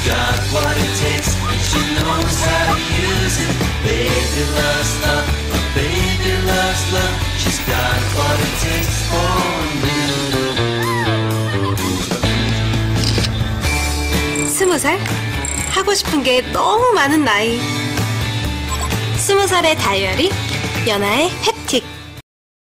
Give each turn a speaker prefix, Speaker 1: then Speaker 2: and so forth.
Speaker 1: got what it takes, she knows how to use it. Baby loves love, baby loves love. She's got what it takes for me.
Speaker 2: 20살? 하고 싶은 게 너무 많은 나이. 20살의 다이어리, 연아의 해피